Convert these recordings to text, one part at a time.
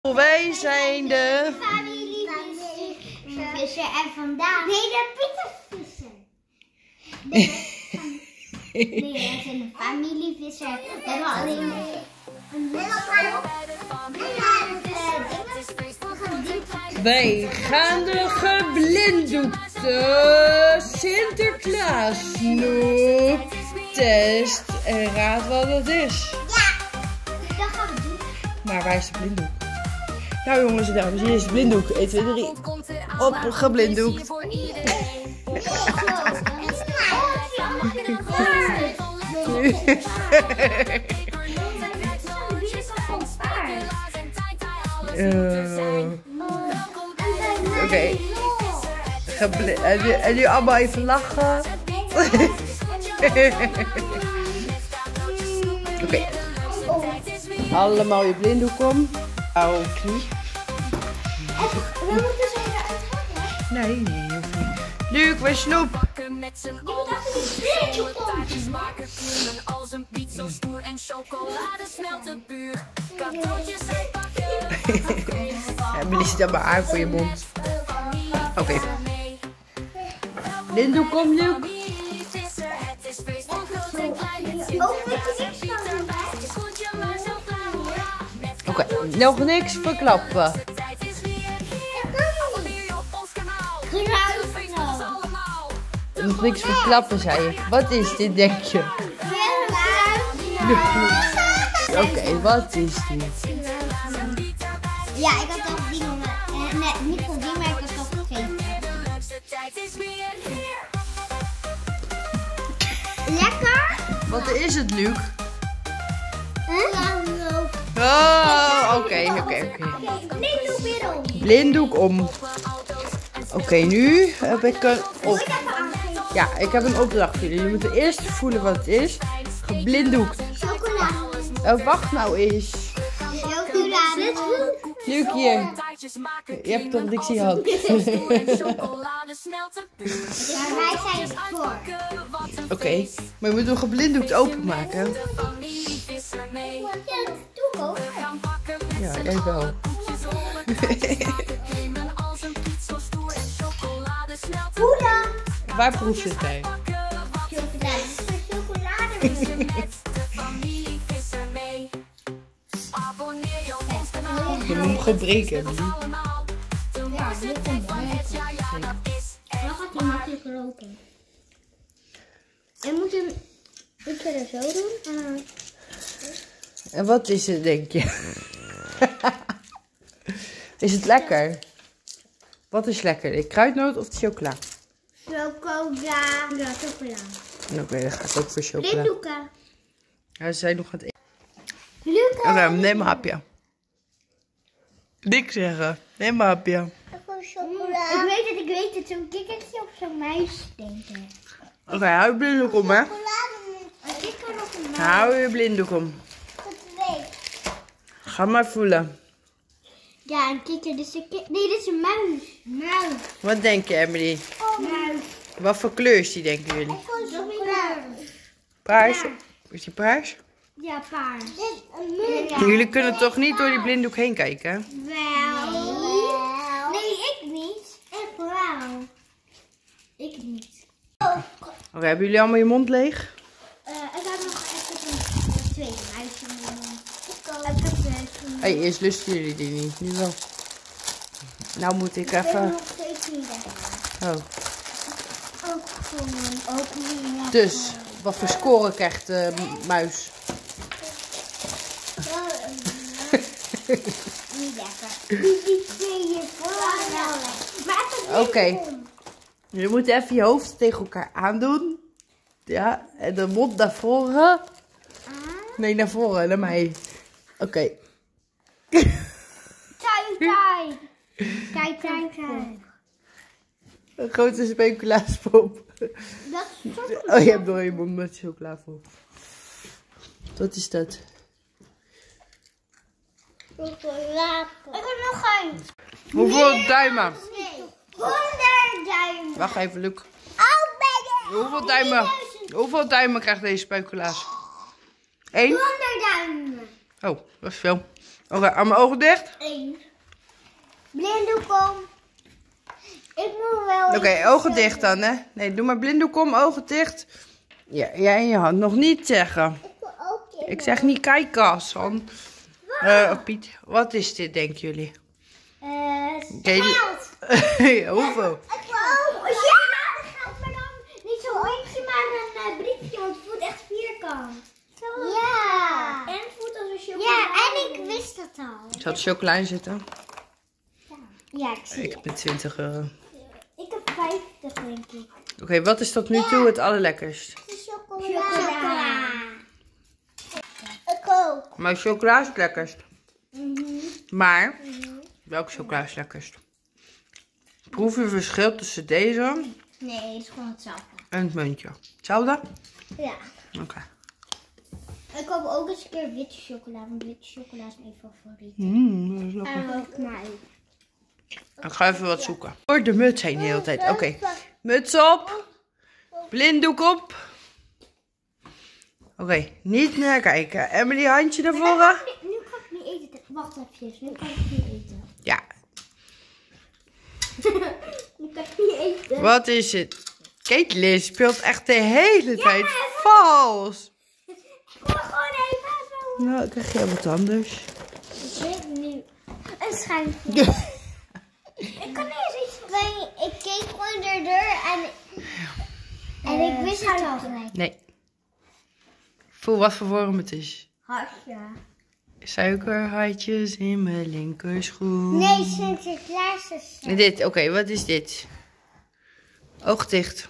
Wij zijn de familie Visser en vandaag... Nee, de Pieter Visser. Nee, wij zijn de familie Visser. We hebben alleen een Wij gaan de geblinddoekte Sinterklaas snoeptest. En raad wat het is. Ja, dat gaan we doen. Maar waar is de blinddoek? Nou jongens en dames, hier is de blinddoek. 1, 2, 3. Op, geblinddoekt. Oké. En nu allemaal even lachen. Oké. Allemaal je blinddoek om. Hou knie. We moeten ze eruit halen. Nee, hoeft niet. Luc, waar is Snoep? Je moet even die blinddoek om. Als een piet zo stoer en chocolade smelt het puur. Ja, maar die zit allemaal aan voor je mond. Oké. Blinddoek om, Luc. Ook met je niks van erbij. Oké, nog niks verklappen. Nog niks verklappen, zei je. Wat is dit, denk je? Oké, wat is dit? Ja, ik had al die net niet van die, maar ik had al gegeten. Lekker? Wat is het, Luc? Huh? Oh, oké. Blinddoek weer om. Blinddoek om. Oké, nu heb ik een op. Ja, ik heb een opdracht voor jullie. Jullie moeten eerst voelen wat het is. Geblinddoekt. Chocolade. Wacht nou eens. Chocolade. Luc, hier. Je hebt toch niks in je hand. Ja, wij zijn het voor. Oké, maar je moet hem geblinddoekt openmaken. Ja, doe ik ook. Ja, jij wel. Hoe dan? Waar proef je het bij? Chocolade. Chocolade. Je moet hem gewoon breken. Ja, dit komt wel lekker. Dan gaat hij makkelijk roken. En moet hem een keer zo doen. En wat is het, denk je? Is het lekker? Wat is lekker? De kruidnoot of de chocola? Chocola. Ja, chocola. Oké, dan ga ik ook voor chocola. Blinddoeken. Ja, ze zijn nog aan het eten. Luca. Oké, neem een hapje. Niks zeggen. Neem een hapje. Chocola. Ik weet het. Zo'n kikkertje of zo'n muis, denk ik. Oké, hou je blinddoek om, hè? Een kikker of een muis. Hou je blinddoek om. Ga maar voelen. Ja, een kikker. Nee, dit is een muis. Muis. Wat denk je, Emily? Muis. Wat voor kleur is die, denken jullie? Chocola. Paars? Is die paars? Ja, paars. Jullie kunnen toch niet door die blinddoek heen kijken? Wel. Nee, ik niet. Ik wel. Ik niet. Oké, hebben jullie allemaal je mond leeg? Ik heb nog even een tweede muisje in mijn mond. Ik heb Hey, eerst lusten jullie die niet. Nu wel. Nou moet ik even... nog steeds niet lekker. Oh. Ook gewoon. Ook niet. Dus, wat voor score krijgt de muis? Niet lekker. Die tweeën wel lekker. Oké. Je moet even je hoofd tegen elkaar aandoen. Ja, en de mond naar voren. Nee, naar voren, naar mij. Oké. Kijk. Een grote speculaaspop. Dat is toch Oh, je hebt door je mond met chocola vol. Wat is dat? chocolade. Ik heb nog een. Hoeveel duimen? 100 duimen. Wacht even, Luc. Oh, ben je? Hoeveel duimen? Hoeveel duimen krijgt deze speculaas? 1? 100 duimen. Oh, dat is veel. Oké, aan mijn ogen dicht. 1. Blinddoek om. Ik moet wel... Oké, ogen dicht dan, hè. Nee, doe maar blinddoek om, ogen dicht. Ja, jij in je hand. Nog niet zeggen. Ik wil ook dit. Ik zeg niet kijken, San. Piet, wat is dit, denken jullie? Geld. Hoeveel? Ik wil ook chocoladegeld, maar dan niet zo'n eentje, maar een briefje, want het voelt echt vierkant. Ja. En het voelt als een chocolade. Ja, en ik wist dat al. Zal er chocola in zitten? Ja, ik zie Ik heb 20 euro. Ik heb 50, denk ik. Oké, wat is tot nu toe het allerlekkerst? Chocola. Ik ook. Maar chocola is het lekkerst. Maar, welke chocola is het lekkerst? Proef je verschil tussen deze Nee, het is gewoon hetzelfde. en het muntje? Hetzelfde? Ja. Oké. Ik koop ook eens een keer witte chocola, want witte chocola is mijn favoriet. Dat is lekker. En ook mij. Ik ga even wat zoeken. Door de muts heen de hele tijd. Oké. Muts op. Blinddoek op. Oké, niet naar kijken. Emily, handje naar voren. Nu kan ik niet eten. Wacht even, nu kan ik niet eten. Ja. Nu kan ik niet eten. Wat is het? Caitlin speelt echt de hele tijd vals. Ik wil gewoon even zo. Nou, ik krijg jij wat anders. Ik weet nu. Een schuimpje. Ik kan niet eens iets. Ik keek gewoon erdoor en ik wist het al gelijk. Nee. Voel wat voor vorm het is. Hartje. Suikerhartjes in mijn linkerschoen. Nee, Sinterklaas is. En dit, oké, wat is dit? Oog dicht.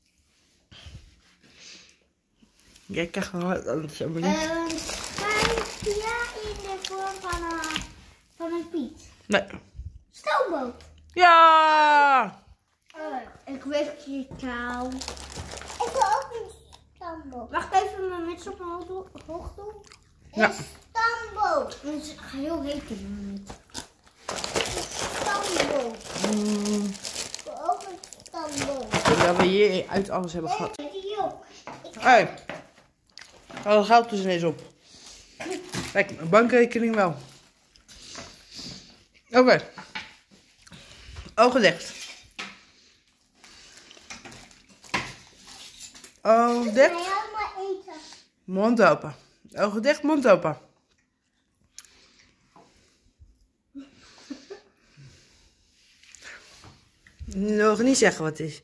Jij krijgt wel wat anders, Emily. Een schuimpje in de vorm van een Piet. Nee. Stoomboot. Ja! Ik wist je taal. Ik wil ook een stoomboot. Wacht even, mijn muts op mijn hoog doen. Ja. Een stoomboot. Het is heel heet in mijn muts. Een stoomboot. Ik wil ook een stoomboot. Ik denk dat we hier uit alles hebben gehad. Die ook. Hé. Alle geld dus ineens op. Kijk, mijn bankrekening wel. Oké. Ogen dicht. Ogen dicht. helemaal eten. Mond open. Ogen dicht, mond open. Nog niet zeggen wat het is.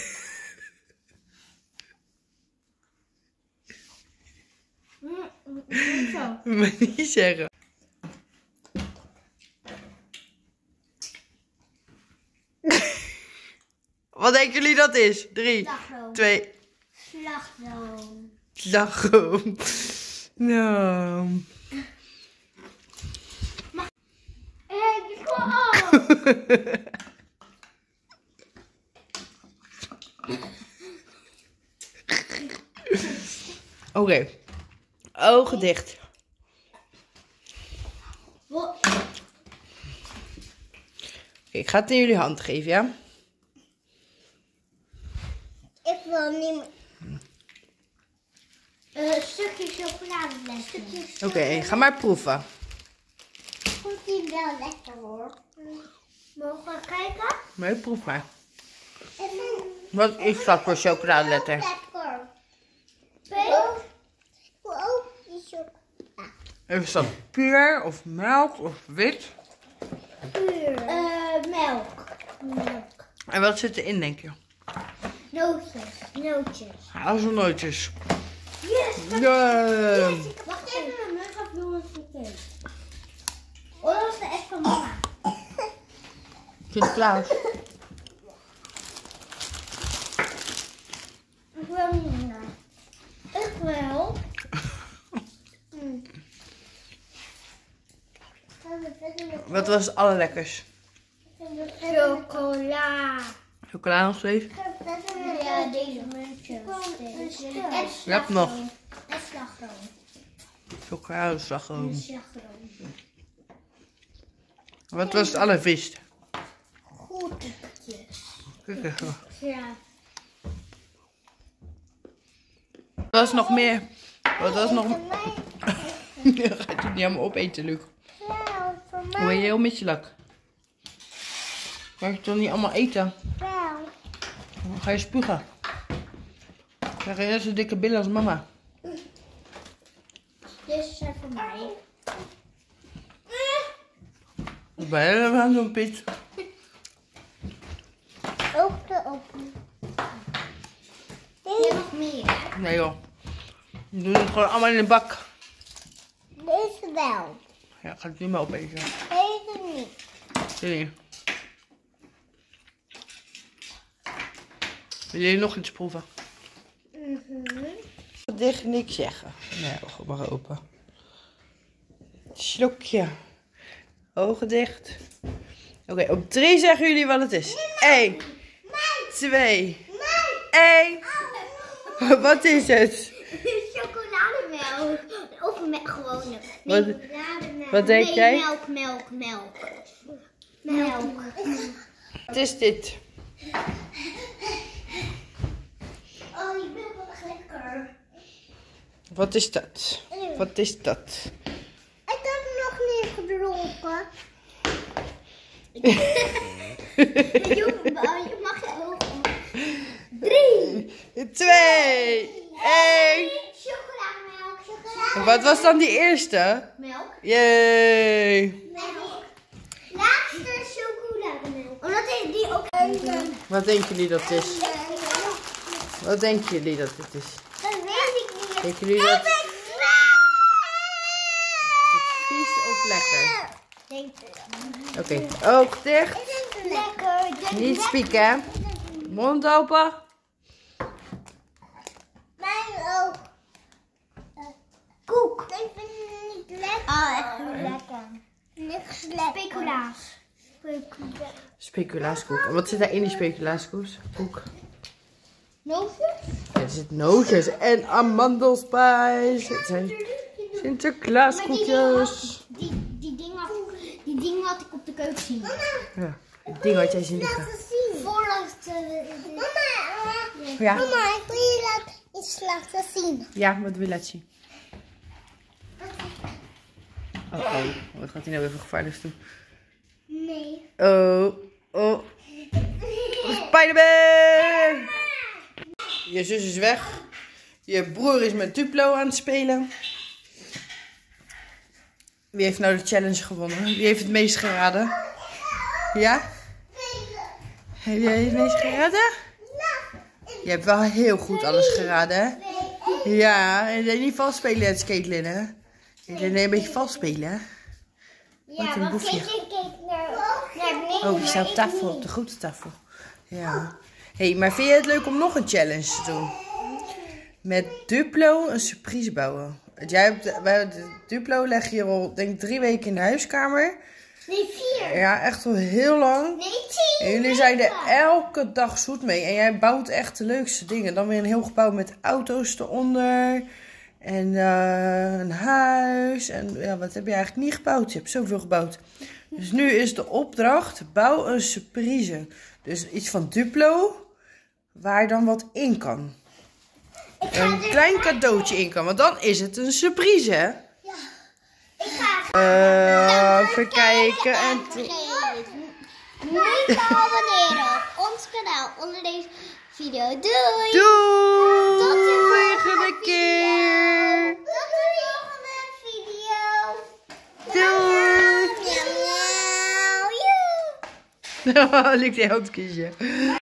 Zo. Maar niet zeggen. Wat denken jullie dat is? 3, Slagroom. 2, Slagroom. slagroom. Nou. Ik wil ook. Oké. Ogen dicht. Wat? Ik ga het in jullie hand geven, ja? Ik wil niet meer. Een stukje chocoladeletter. Oké, ga maar proeven. Komt die wel lekker hoor. Mogen we kijken? Nee, proef maar. Even. Wat is dat voor chocoladeletter? Lekker. Ik wil ook die chocolade. Is dat puur of melk of wit? Puur. Melk. Melk. En wat zit erin, denk je? Nootjes. Nootjes. Hazelnootjes. Yes. Ja. Wacht even, mijn muts gaat doen een verkeerd. Oh, dat is de echt van mama. Sinterklaas. Ik wil niet meer. Ik wil. Wat was het allerlekkers? Chocola. Chocola nog steeds? Ja, deze muntjes. En Je hebt nog. En slagroom. Chocolade, slagroom. Slagroom. Wat was het allerviest? Goedjes. Kijk even. Ja. Wat was nog meer? Wat was nog meer? Je gaat het niet helemaal opeten, Luc. Ja. Dan ben je heel misselijk. Mag je toch niet allemaal eten? Wel. Dan ga je spugen. Dan krijg je net zo'n dikke billen als mama. Dit is voor mij. Ik ben helemaal zo'n Piet. Ook de open. Je hebt nog meer. Nee joh. We doen het gewoon allemaal in de bak. Deze wel. Ja, ik ga het nu maar opeten. Deze niet. Hier. Wil jullie nog iets proeven? Dicht niks zeggen. Nee, ogen maar open. Slokje. Ogen dicht. Oké, op 3 zeggen jullie wat het is. 1, 2, 1. Wat is het? Chocolademelk. Of gewone. Wat denk jij? Melk. Wat is dit? Oh, die ben wel echt lekker. Wat is dat? Wat is dat? Ik heb nog niet gedronken. Je mag je ogen. 3, 2, 1. Chocolademelk. Wat was dan die eerste? Melk. Yay! Melk. Laatste chocolademelk. Omdat die ook... Wat denken jullie dat het is? Wat denken jullie dat het is? Dat weet ik niet. Denken jullie dat het vies of lekker? Oké, oog dicht. Lekker. Niet spieken. Mond open. Mijn ook. Koek. Ik vind het niet lekker. Oh, echt niet lekker. Niks lekker. Speculaas. Speculaaskoek. En wat zit daar in die speculaaskoek? Nootjes? Ja, er zit nootjes en amandelspijs. Het zijn Sinterklaaskoekjes. Die dingen had ik op de keuken zien. Ja, die ding had jij zien liggen. Voordat Ja. Mama, ik wil je iets laten zien. Ja, wat wil je laten zien? Oh, wat gaat hij nou weer voor gevaarlijks doen? Nee. Oh. Spiderman! Je zus is weg. Je broer is met Duplo aan het spelen. Wie heeft nou de challenge gewonnen? Wie heeft het meest geraden? Ja? Heb jij het meest geraden? Je hebt wel heel goed alles geraden, hè? Ja, en niet vals spelen, het Caitlin, hè? Nee, een beetje vals spelen, hè? Wat een boefje. Oh, die staat op tafel, op de grote tafel. Ja. Hé, maar vind je het leuk om nog een challenge te doen? Met Duplo een surprise bouwen. Duplo leg je al, denk ik, 3 weken in de huiskamer. Nee, 4. Ja, echt al heel lang. Nee, 10. En jullie zijn er elke dag zoet mee. En jij bouwt echt de leukste dingen. Dan weer een heel gebouw met auto's eronder. En een huis. En ja, wat heb je eigenlijk niet gebouwd? Je hebt zoveel gebouwd. Dus nu is de opdracht, bouw een surprise. Dus iets van Duplo, waar dan wat in kan. Een klein cadeautje in kan, want dan is het een surprise, hè? Ja. Ik ga even kijken. En niet abonneren op ons kanaal onder deze video. Doei! Doei! Tot de volgende keer! Tot de volgende video! Doei! Miauw, miauw. Lukt hij ook het kiezen.